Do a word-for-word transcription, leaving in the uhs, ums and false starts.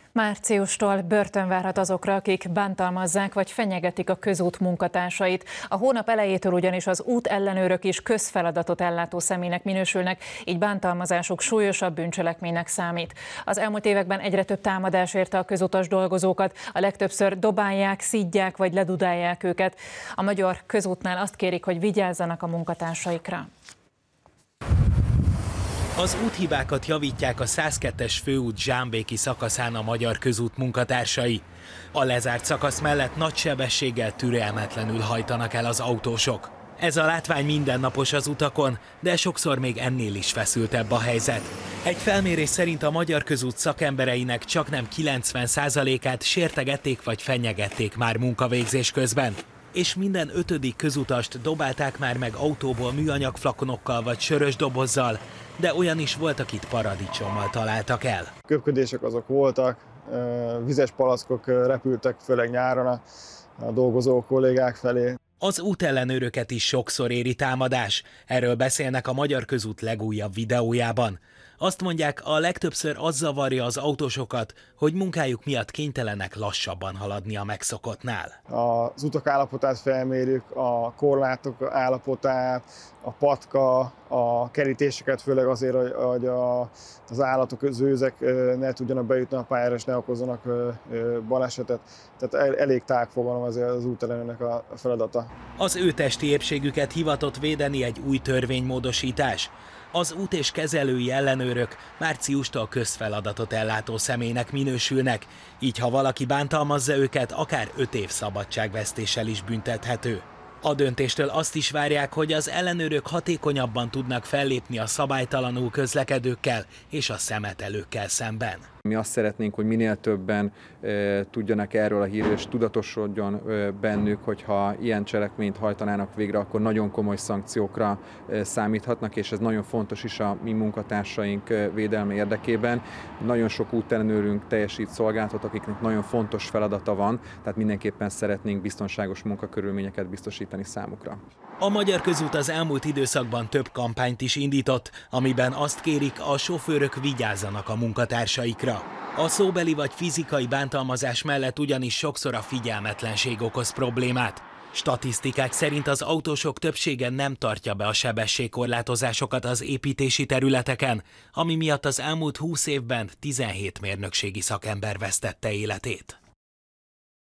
Márciustól börtön várhat azokra, akik bántalmazzák vagy fenyegetik a közút munkatársait. A hónap elejétől ugyanis az útellenőrök is közfeladatot ellátó személynek minősülnek, így bántalmazásuk súlyosabb bűncselekménynek számít. Az elmúlt években egyre több támadás érte a közutas dolgozókat, a legtöbbször dobálják, szidják vagy ledudálják őket. A Magyar Közútnál azt kérik, hogy vigyázzanak a munkatársaikra. Az úthibákat javítják a százkettes főút Zsámbéki szakaszán a Magyar Közút munkatársai. A lezárt szakasz mellett nagy sebességgel türelmetlenül hajtanak el az autósok. Ez a látvány mindennapos az utakon, de sokszor még ennél is feszültebb a helyzet. Egy felmérés szerint a Magyar Közút szakembereinek csaknem kilencven százalékát sértegették vagy fenyegették már munkavégzés közben. És minden ötödik közutast dobálták már meg autóból műanyag flakonokkal vagy sörös dobozzal, de olyan is volt, akit paradicsommal találtak el. Köpködések azok voltak, vizes palackok repültek, főleg nyáron a, a dolgozó kollégák felé. Az útellenőröket is sokszor éri támadás, erről beszélnek a Magyar Közút legújabb videójában. Azt mondják, a legtöbbször az zavarja az autósokat, hogy munkájuk miatt kénytelenek lassabban haladni a megszokottnál. Az utak állapotát felmérjük, a korlátok állapotát, a patka, a kerítéseket, főleg azért, hogy a, az állatok, az őzek ne tudjanak bejutni a pályára és ne okozzanak balesetet. Tehát elég tág fogalom azért az útellenőrnek a feladata. Az ő testi épségüket hivatott védeni egy új törvénymódosítás. Az út- és kezelői ellenőrök márciustól közfeladatot ellátó személynek minősülnek, így ha valaki bántalmazza őket, akár öt év szabadságvesztéssel is büntethető. A döntéstől azt is várják, hogy az ellenőrök hatékonyabban tudnak fellépni a szabálytalanul közlekedőkkel és a szemetelőkkel szemben. Mi azt szeretnénk, hogy minél többen e, tudjanak erről a hírről, és tudatosodjon e, bennük, hogyha ilyen cselekményt hajtanának végre, akkor nagyon komoly szankciókra e, számíthatnak, és ez nagyon fontos is a mi munkatársaink e, védelme érdekében. Nagyon sok útellenőrünk teljesít szolgálatot, akiknek nagyon fontos feladata van, tehát mindenképpen szeretnénk biztonságos munkakörülményeket biztosítani számukra. A Magyar Közút az elmúlt időszakban több kampányt is indított, amiben azt kérik, a sofőrök vigyázzanak a munkatársaikra. A szóbeli vagy fizikai bántalmazás mellett ugyanis sokszor a figyelmetlenség okoz problémát. Statisztikák szerint az autósok többsége nem tartja be a sebességkorlátozásokat az építési területeken, ami miatt az elmúlt húsz évben tizenhét mérnökségi szakember vesztette életét.